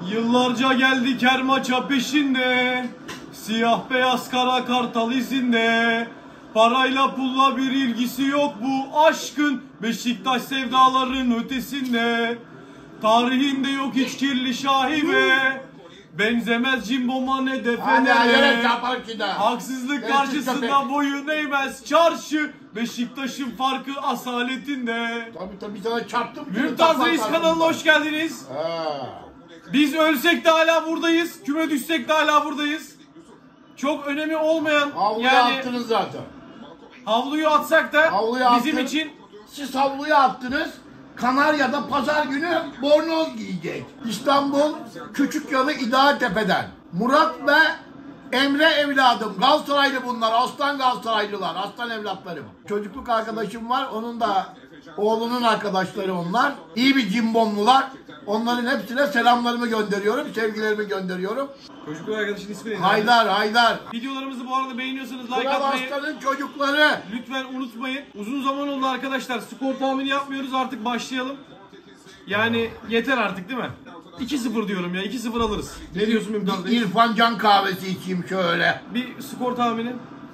Yıllarca geldik her maça peşinde. Siyah beyaz kara kartal izinde. Parayla pulla bir ilgisi yok bu aşkın. Beşiktaş sevdaların ötesinde. Tarihinde yok hiç kirli şahibe. Benzemez Jimbo Mane defenere. Haksızlık karşısında boyun eğmez çarşı. Beşiktaş'ın farkı asaletinde. Tabii sana çarptım. Mümtaz Reis kanalına hoş geldiniz. Biz ölsek de hala buradayız. Küme düşsek de hala buradayız. Çok önemi olmayan havluyu yani attınız zaten. Havluyu atsak da bizim için. Siz havluyu attınız. Kanarya'da pazar günü bornoz giyecek. İstanbul Küçükyalı İdealtepe'den. Murat ve Emre evladım. Galatasaraylı bunlar. Aslan Galatasaraylılar. Aslan evlatlarım. Çocukluk arkadaşım var. Onun da oğlunun arkadaşları onlar. İyi bir cimbomlular. Onların hepsine selamlarımı gönderiyorum. Sevgilerimi gönderiyorum. Çocukluk arkadaşın ismi neydi? Haydar. Videolarımızı bu arada beğeniyorsanız like Kral atmayı Aslan'ın çocukları. lütfen unutmayın. Uzun zaman oldu arkadaşlar. Skor tahmini yapmıyoruz. Artık başlayalım. Yani yeter artık değil mi? 2-0 diyorum ya. 2-0 alırız. Ne diyorsun Mümtaz Bey? İrfan Can kahvesi içeyim şöyle. Bir skor tahmini.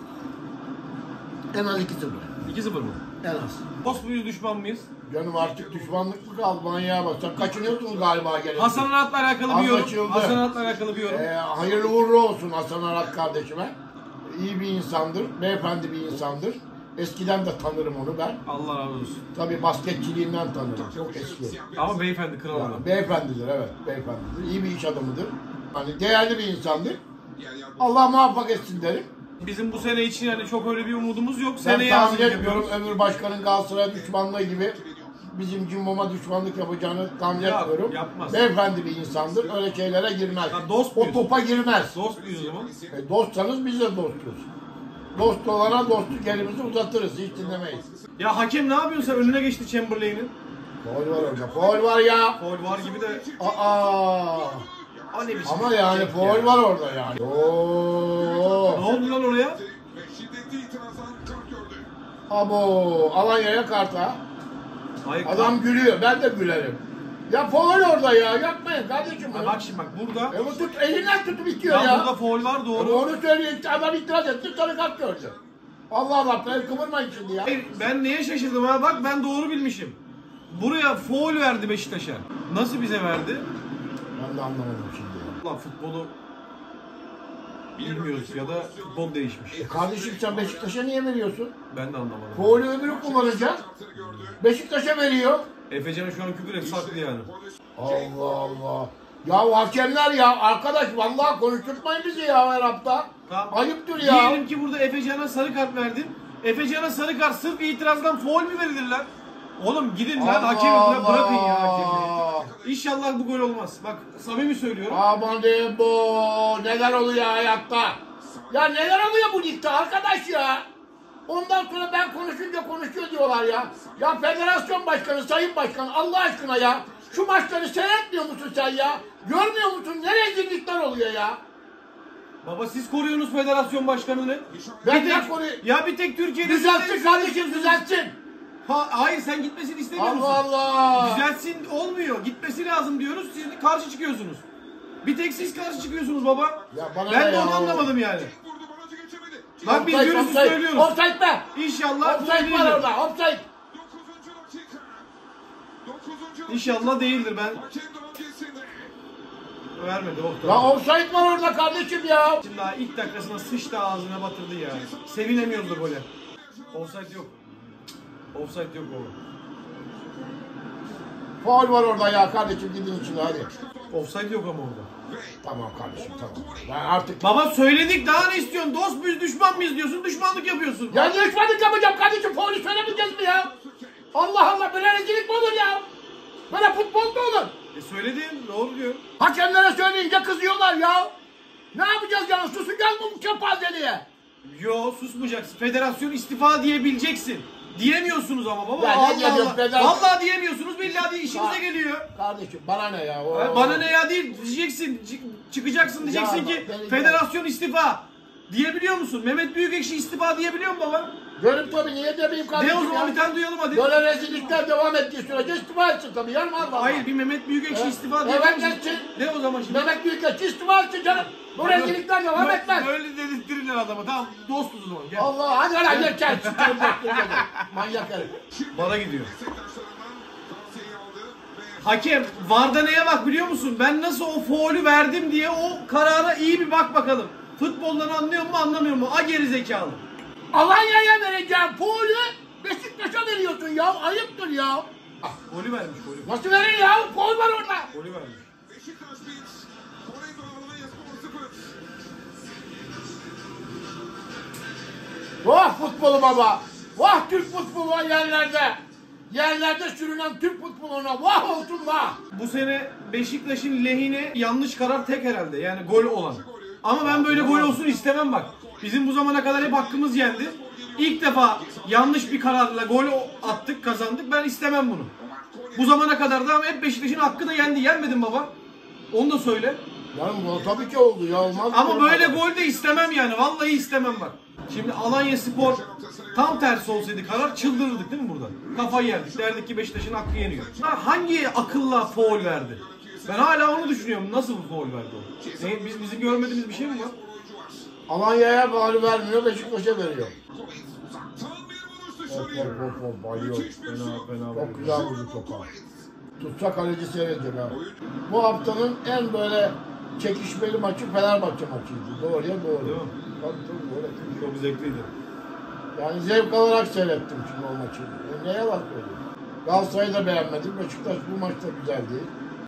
En az 2-0. 2-0 mı? En az. Dost muyuz, düşman mıyız? Canım artık düşmanlık mı kaldı manyağa bak. Sen kaçınıyorsunuz galiba gene. Hasan Arat'la alakalı bir yorum. Anlaşıldı. Hasan Arat'la alakalı bir yorum. Hayırlı uğurlu olsun Hasan Arat kardeşime. İyi bir insandır. Beyefendi bir insandır. Eskiden de tanırım onu ben. Allah razı olsun. Tabii basketçiliğinden tanırım. Çok eski. Ama beyefendi, kral adam. Yani beyefendidir, evet. Beyefendidir. İyi bir iş adamıdır. Hani değerli bir insandır. Allah muvaffak etsin derim. Bizim bu sene için yani çok öyle bir umudumuz yok. Ben Seneye tahmin hazırlık etmiyorum yapıyoruz. öbür başkanın Galatasaray düşmanlığı gibi bizim Cimbom'a düşmanlık yapacağını tahmin etmiyorum. Yapmaz. Beyefendi bir insandır. Öyle şeylere girmez. Ya dost o muyuz? topa girmez. Dost muyuz o zaman? Dostsanız biz de dostuz. Dost olana dostluk elimizi uzatırız. Hiç dinlemeyiz. Ya hakem ne yapıyorsun sen? Önüne geçti Chamberlain'in. Faul var orada. Faul var ya. Faul var gibi de. Aa. O ne biçim Ama yani faul var orada yani. Ne Oo. oldu lan oraya? Abo. Alanya'ya karta. Hayır. Adam gülüyor. Ben de gülerim. Ya faul orada ya. Yapmayın kardeşim. Ha, bak şimdi bak burada. Bu tut, elinden tutup itiyor Ya ya. burada faul var doğru. Doğru söylüyor. İşte adam itiraz etti. Sarı kart gördü. Allah Allah. Ben kıvırmayın şimdi ya. Hayır, ben neye şaşırdım ha? Bak ben doğru bilmişim. Buraya faul verdi Beşiktaş'a. Nasıl bize verdi? Ben de anlamadım şimdi ya. Allah futbolu bilmiyoruz ya da futbol değişmiş. Kardeşim sen Beşiktaş'a niye veriyorsun? Ben de anlamadım. Faulü öbürü kullanacak. Beşiktaş'a veriyor. Efecan'ın şu an küfür et saklı yani. Allah Allah. Ya hakemler ya arkadaş vallahi konuşturtmayın bizi ya her hafta. Tamam. Ayıptır ya. Diyelim ki burada Efecan'a sarı kart verdin. Efecan'a sarı kart sırf itirazdan faul mü verilir lan? Oğlum gidin lan hakemi bırakın ya hakemi. İnşallah bu gol olmaz. Bak samimi söylüyorum. Aman diyeyim bu. Neler oluyor hayatta? Ya neler oluyor bu ligde arkadaş ya? Ondan sonra ben konuşunca konuşuyor diyorlar ya. Ya federasyon başkanı, sayın başkan Allah aşkına ya. Şu maçları seyretmiyor musun sen ya? Görmüyor musun? Ne rezillikler oluyor ya? Baba siz koruyorsunuz federasyon başkanını. Ben Bir ne tek- koruyorum? Ya bir tek Türkiye'de... Düzeltsin kardeşim düzeltsin. Hayır sen gitmesini istemiyor musun? Allah Allah. Düzeltsin olmuyor. Gitmesi lazım diyoruz. Siz karşı çıkıyorsunuz. Bir tek siz karşı çıkıyorsunuz baba. Ya bana Ben ne de ya? onu anlamadım yani. Bak biz görürsüz Offside, söylüyoruz. offside be. İnşallah bu Offside var değildir. orada. Offside. İnşallah değildir ben. Vermedi oh Ya tamam. offside var orada kardeşim ya. Şimdi daha ilk dakikasına sıçtı ağzına batırdı ya. Sevinemiyoruz da gole. Offside yok. Offside yok oğlum. Faul var orada ya kardeşim gidin içine hadi. Offside yok ama orada. Tamam kardeşim tamam. Ben artık... Baba söyledik daha ne istiyorsun? Dost muyuz düşman mıyız diyorsun? Düşmanlık yapıyorsun. Ya ne düşmanlık yapacağım kardeşim? Faulü söylemeyeceğiz mi ya? Allah Allah böyle rezillik mi olur ya? Böyle futbol mu olur? Söyledin doğru diyor. Hakemlere söyleyince kızıyorlar ya. Ne yapacağız yani? Susacağız mı bu kepazeliğe? Yo susmayacaksın. Federasyon istifa diyebileceksin. Diyemiyorsunuz ama baba. Ya ne Allah diyeceğim, Allah. federasyon- Vallahi diyemiyorsunuz. Billahi diye işimize geliyor. Kardeşim bana ne ya? Bana ne ya değil diyeceksin. Çıkacaksın diyeceksin Ya ki bak, federasyon istifa. Diyebiliyor musun? Mehmet Büyükekşi istifa diyebiliyor mu baba? Görüp tabii niye demeyeyim Ne kardeşim o zaman ya? bir tane duyalım hadi. Böyle rezillikler devam ettiği sürece istifa etsin tabii. Yarım Allah. Hayır bir Mehmet Büyükekşi istifa Evet diyebiliyor musun? etsin. Ne o zaman şimdi. Mehmet Büyük'e çizdi varsa canım. Bu rezillikler devam etmez. Böyle dedirttirirler adama. Tamam dostuz o zaman. Gel. Allah hadi lan geçer. Manyak herif. Bara gidiyor. Hakem VAR'da neye bak biliyor musun? Ben nasıl o faulü verdim diye o karara iyi bir bak bakalım. Futboldan anlıyor mu anlamıyor mu? A geri zekalı. Alanya'ya vereceğim faulü Beşiktaş'a veriyorsun ya. Ayıptır ya. Golü vermiş golü. Nasıl verin ya? Faul var orada. Golü vermiş. Vah futbolu baba. Vah Türk futbolu yerlerde. Yerlerde sürünen Türk futboluna vah olsun vah. Bu sene Beşiktaş'ın lehine yanlış karar tek herhalde. Yani gol olan. Ama ben böyle gol olsun istemem bak. Bizim bu zamana kadar hep hakkımız yendi. İlk defa yanlış bir kararla gol attık, kazandık. Ben istemem bunu. Bu zamana kadar da hep Beşiktaş'ın hakkı da yendi. Yenmedin baba. Onu da söyle. Yani bu tabii ki oldu ya olmaz. Ama böyle gol de istemem yani. Vallahi istemem bak. Şimdi Alanyaspor tam tersi olsaydı karar çıldırırdık değil mi burada? Kafayı yerdik. Derdik ki Beşiktaş'ın hakkı yeniyor. Hangi akılla faul verdi? Ben hala onu düşünüyorum. Nasıl bir faul verdi o? Bizim görmediğimiz bir şey mi var? Alanya'ya faul vermiyor, Beşiktaş'a veriyor. Hop bayıyor. Fena. Çok güzel vurdu topa. Tutsa kaleci seyredecek ha. Bu haftanın en böyle çekişmeli maçı Fenerbahçe maçıydı. Doğruya doğru. Değil mi? Tabii böyle. Çok zevkliydi. Yani zevk alarak seyrettim şimdi o maçı. Neye yalan söyleyeyim. Galatasaray'ı da beğenmedim. Beşiktaş bu maçta güzel değil.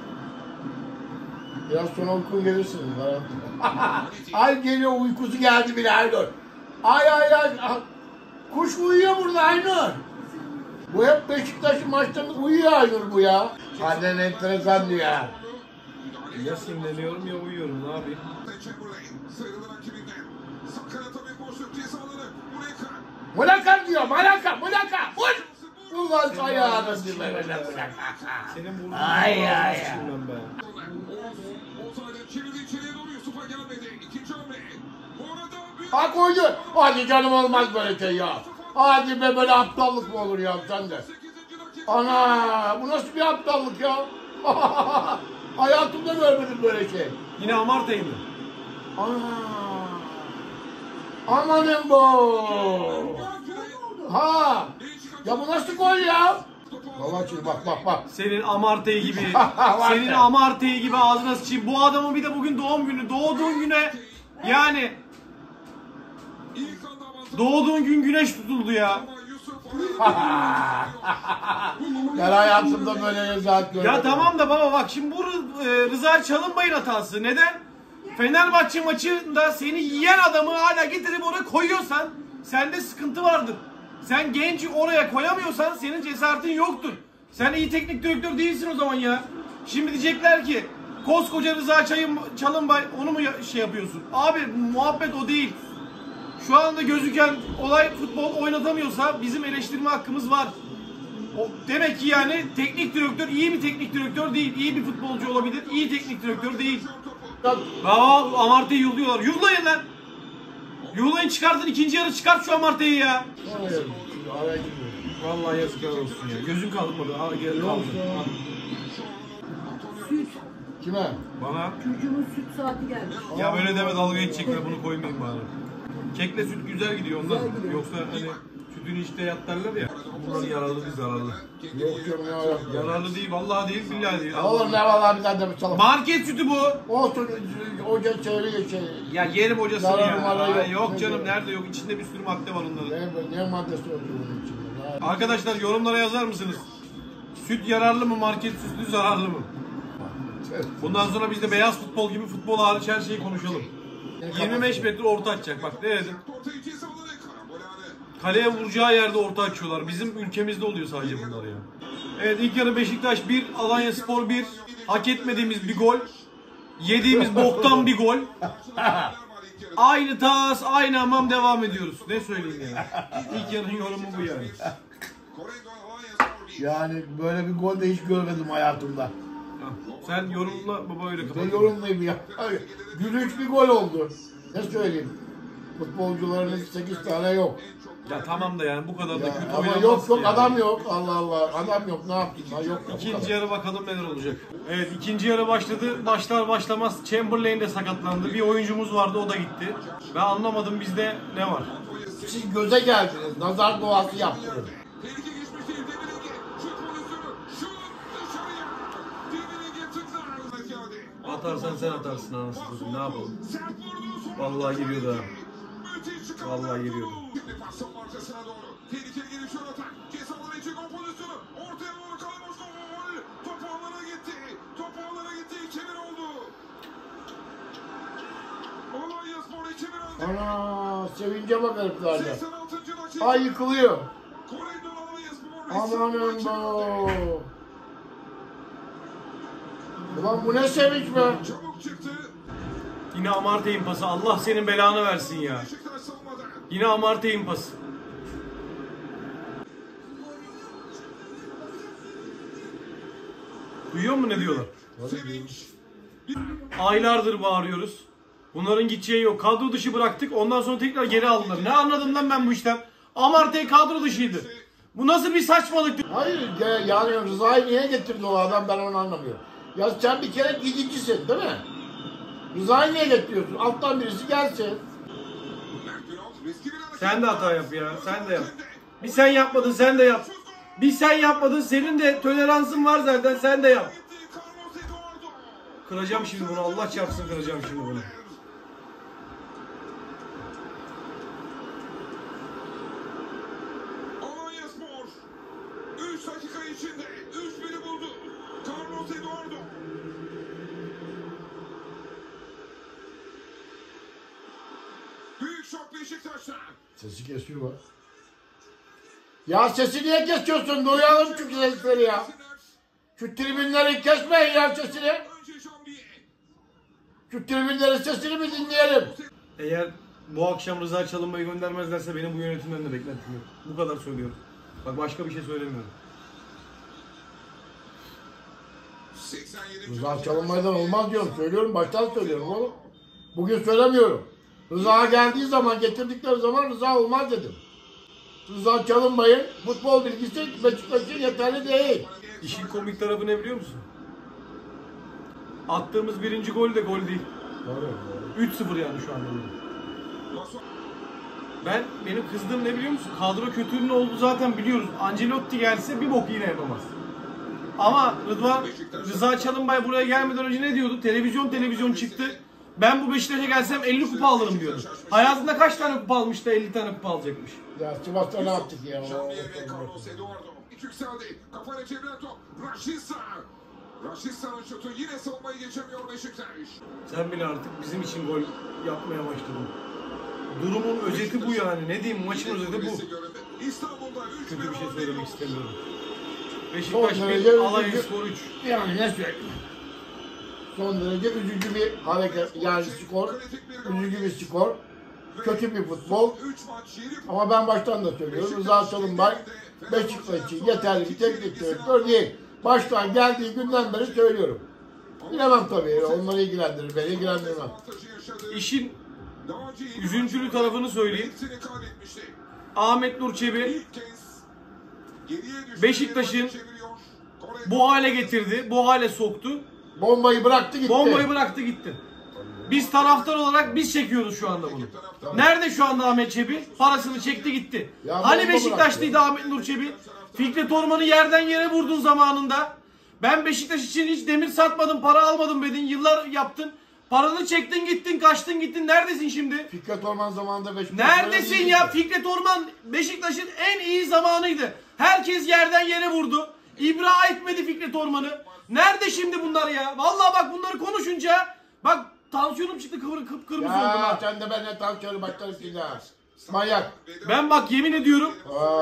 Biraz sonra uykun gelirsiniz. Ay geliyor uykusu geldi bile Aynur. Ay. Kuş uyuyor burada Aynur. Bu hep Beşiktaş'ın maçlarında uyuyor Aynur bu ya. Annen enteresan diyor ya. Ya sinirleniyorum ya uyuyorum. Ne yapayım? Mulaka diyor. Mulaka. Vur. Ulan ayağını dinle. Senin burnunu Ay. ben be. Ha koydu. Hadi canım olmaz böyle şey ya. Hadi be böyle aptallık mı olur ya sen de. Ana bu nasıl bir aptallık ya. Hayatımda görmedim böyle şey. Yine Amartay'ı mı? Ana. Amanın bu. Ha. Ya bu nasıl gol ya? Valla şimdi bak. Senin Amartay'ı gibi, senin Amartay'ı gibi ağzına sıçayım. Bu adamın bir de bugün doğum günü. Doğduğun güne yani doğduğun gün güneş tutuldu ya. Ben hayatımda böyle rezalet görmedim. Ya tamam da baba bak şimdi bu Rıza Çalınbay'ın hatası. Neden? Fenerbahçe maçında seni yiyen adamı hala getirip oraya koyuyorsan sende sıkıntı vardır. Sen genç oraya koyamıyorsan senin cesaretin yoktur. Sen iyi teknik direktör değilsin o zaman ya. Şimdi diyecekler ki koskoca Rıza Çalınbay onu mu şey yapıyorsun? Abi muhabbet o değil. Şu anda gözüken olay futbol oynatamıyorsa bizim eleştirme hakkımız var. O demek ki yani teknik direktör iyi bir teknik direktör değil. İyi bir futbolcu olabilir. İyi teknik direktör değil. Bravo Amartay'ı yolluyorlar. Yollayın lan. Yollayın çıkartın ikinci yarı çıkart şu Amartay'ı ya. Vallahi yazıklar olsun ya. Gözün kalmadı. Al gel kaldı. Süt. Kime? Bana Çocuğumun süt saati gelmiş. ya böyle deme dalga geçecekler bunu koymayayım bari. Kekle süt güzel gidiyor ondan. Güzel gidiyor. Yoksa hani sütünü işte yat derler ya. Bunlar yararlı değil zararlı. Yok canım ya. Yararlı değil vallahi değil billahi değil. Oğlum ne vallahi bir tane de bir çalalım. Market sütü bu. Olsun hoca söylüyor şey. Ya yerim hocasını Yalan ya. numara Aa, yok. yok canım nerede yok. İçinde bir sürü madde var onların. Ne maddesi oluyor bunun içinde? Arkadaşlar yorumlara yazar mısınız? Süt yararlı mı? Market sütü zararlı mı? Bundan sonra biz de beyaz futbol gibi futbol hariç her şeyi konuşalım. 25 metre orta açacak. Bak ne dedim? Kaleye vuracağı yerde orta açıyorlar. Bizim ülkemizde oluyor sadece bunlar ya. Evet ilk yarı Beşiktaş 1, Alanyaspor 1. Hak etmediğimiz bir gol. Yediğimiz boktan bir gol. Aynı tas, aynı hamam devam ediyoruz. Ne söyleyeyim yani. İlk yarının yorumu bu yani. Yani böyle bir gol de hiç görmedim hayatımda. Sen yorumla baba öyle Ne kapat. yorumlayayım ya? Gülünç bir gol oldu. Ne söyleyeyim? Futbolcuların 8 tane yok. Ya tamam da yani bu kadar da Ya, kötü ama oynamaz yok ki yani. adam yok. Allah Allah. Adam yok. Ne yapayım? Ha, yok. İkinci yarı bakalım neler olacak. Evet, ikinci yarı başladı. Başlar başlamaz Chamberlain de sakatlandı. Bir oyuncumuz vardı, o da gitti. Ben anlamadım bizde ne var. Siz göze geldiniz. Nazar duası yaptınız. Tehlike geçmiş değil. Demirenge. Şut pozisyonu. Şut dışarıya. Demirenge tıklar. Geldi. Atarsan sen atarsın anasını satayım, ne yapalım. Sert vurdu. Vallahi giriyordu ha. Müthiş çıkardı. Vallahi giriyordu. Şimdi pasın arkasına doğru. Tehlikeli gelişiyor atak. Cezalar için gol pozisyonu. Ortaya doğru kalmış gol. Top ağlara gitti. Top ağlara gitti. 2-1 oldu. Alanyaspor 2-1 önde. Ana sevince bak heriflerde. 86. dakika. Ay yıkılıyor. Koridor Alanyaspor. Amanın bu. Ulan bu ne sevinç be. Çabuk çıktı. Yine Amartey'in pası. Allah senin belanı versin ya. Beşiktaş savunmada. Yine Amartey'in pası. Duyuyor musun ne diyorlar? Sevinç. Aylardır bağırıyoruz. Bunların gideceği yok. Kadro dışı bıraktık. Ondan sonra tekrar geri aldılar. Ne anladım lan ben bu işten? Amartey kadro dışıydı. Bu nasıl bir saçmalıktı? Hayır yani Rıza'yı niye getirdi o adam ben onu anlamıyorum. Ya sen bir kere gidicisin değil mi? Rıza'yı niye getiriyorsun? Alttan birisi gelsin. Mert Günok riskli bir hareket. Sen de hata yap ya. Sen de yap. Bir sen yapmadın, sen de yap. Bir sen yapmadın, senin de toleransın var zaten, sen de yap. Carlos Eduardo. Kıracağım şimdi bunu. Allah çarpsın, kıracağım şimdi bunu. Alanyaspor 3 dakika içinde 3-1'i buldu. Carlos Eduardo. Büyük şok Beşiktaş'ta. Sesi kesiyor bak. Ya sesi niye kesiyorsun? Duyalım çünkü sesleri ya. Şu tribünleri kesmeyin ya sesini. Önce Jambier. Şu tribünlerin sesini bir dinleyelim. Eğer bu akşam Rıza Çalınbay'ı göndermezlerse benim bu yönetimden de beklentim yok. Bu kadar söylüyorum. Bak başka bir şey söylemiyorum. 87. Rıza çalınmaydan olmaz diyorum. Söylüyorum baştan söylüyorum oğlum. Bugün söylemiyorum. Rıza geldiği zaman getirdikleri zaman Rıza olmaz dedim. Rıza Çalınbay'ın futbol bilgisi Beşiktaş'ın yeterli değil. İşin komik tarafı ne biliyor musun? Attığımız birinci gol de gol değil. 3-0 yani şu anda. Benim kızdığım ne biliyor musun? Kadro kötülüğünün olduğu zaten biliyoruz. Ancelotti gelse bir bok yine yapamaz. Ama Rıza Çalınbay buraya gelmeden önce ne diyordu? Televizyon çıktı. Ben bu Beşiktaş'a gelsem 50 kupa alırım diyordu. Hayatında kaç tane kupa almış da 50 tane kupa alacakmış. Ya Sivas'ta ne yaptık ya? Jambier ve Carlos Eduardo. Yükseldi. Kafayla çeviren top. Rashica. Rashica'nın şutu yine savunmayı geçemiyor Beşiktaş. Sen bile artık bizim için gol yapmaya başladın. Durumun özeti bu yani. Ne diyeyim, maçın özeti bu. İstanbul'da 3-1 Kötü bir şey önde. söylemek istemiyorum. Son Beşiktaş derece 1, üzücü. Alanyaspor 3. Yani ne söyleyeyim? Son derece üzücü bir hareket. Yani skor. Üzücü bir skor. Kötü bir futbol. 3 maç 7 Ama ben baştan da söylüyorum. Rıza Çalınbay Beşiktaş için yeterli bir teknik direktör değil. Baştan geldiği günden beri söylüyorum. Bilemem tabii. Onları ilgilendirir. Beni ilgilendirmez. avantajı yaşadı. İşin Daha önce yedi üzüntülü maçta tarafını söyleyeyim. hepsini kaybetmişti. Ahmet Nur Çebi İlk kez geriye düştü. Beşiktaş'ın Çeviriyor. bu hale getirdi, bu hale soktu. Bombayı bıraktı gitti. Bombayı bıraktı gitti. Biz taraftar olarak biz çekiyoruz şu anda bunu. Nerede şu anda Ahmet Çebi? Parasını çekti gitti. Ya Hani bomba Beşiktaşlıydı Ahmet Nur Çebi? Fikret Orman'ı yerden yere vurdun zamanında. Ben Beşiktaş için hiç demir satmadım, para almadım dedin. Yıllar yaptın. Paranı çektin gittin, kaçtın gittin. Neredesin şimdi? Fikret Orman zamanında Beşiktaş. Neredesin ya? Fikret Orman Beşiktaş'ın en iyi zamanıydı. Herkes yerden yere vurdu. İbra etmedi Fikret Orman'ı. Nerede şimdi bunlar ya? Vallahi bak bunları konuşunca bak tansiyonum çıktı, kıpkırmızı oldum Ya ha. sen de benimle tansiyonu başlarım şimdi ha. Manyak. Ben bak yemin ediyorum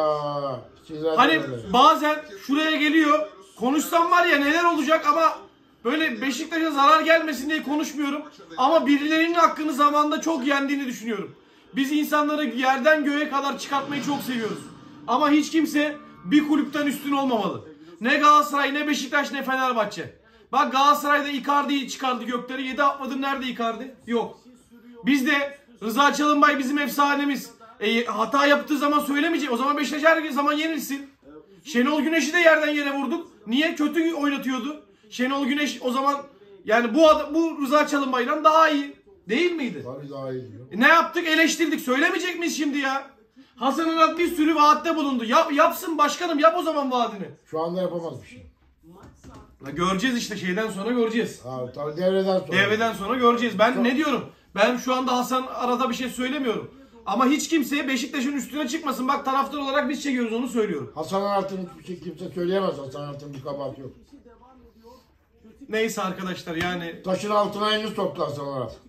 hani bazen şuraya geliyor konuşsam var ya neler olacak ama böyle Beşiktaş'a zarar gelmesin diye konuşmuyorum. Ama birilerinin hakkını zamanında çok yendiğini düşünüyorum. Biz insanları yerden göğe kadar çıkartmayı çok seviyoruz. Ama hiç kimse bir kulüpten üstün olmamalı. Ne Galatasaray, ne Beşiktaş, ne Fenerbahçe. Bak Galatasaray'da Icardi'yi çıkardı gökleri. 7 atmadır nerede Icardi? Yok. Biz de Rıza Çalınbay bizim efsanemiz. Hata yaptığı zaman söylemeyecek. O zaman Beşiktaş her zaman yenilsin. Şenol Güneş'i de yerden yere vurduk. Niye? Kötü oynatıyordu. Şenol Güneş o zaman yani bu Rıza Çalınbay'dan daha iyi. Değil miydi? Tabii daha iyi. Ne yaptık? Eleştirdik. Söylemeyecek miyiz şimdi ya? Hasan Arat bir sürü vaatte bulundu. Yapsın başkanım, yap o zaman vaadini. Şu anda yapamaz bir şey. Göreceğiz işte, şeyden sonra göreceğiz. Tabii devreden sonra. Devreden sonra göreceğiz. Ben ne diyorum? Ben şu anda Hasan Arat'a bir şey söylemiyorum. Ama hiç kimseye Beşiktaş'ın üstüne çıkmasın. Bak, taraftar olarak biz çekiyoruz, onu söylüyorum. Hasan Arat'ın hiçbir şey kimse söyleyemez. Hasan Arat'ın bir kabahati yok. Neyse arkadaşlar, yani Taşın altına elini soktu Hasan Arat.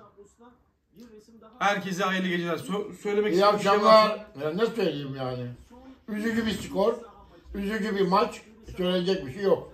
herkese hayırlı geceler. Söylemek İyi istediğim bir şey akşamlar. varsa. Ya ne söyleyeyim yani? Üzücü bir skor. Üzücü bir maç. Söyleyecek bir şey yok.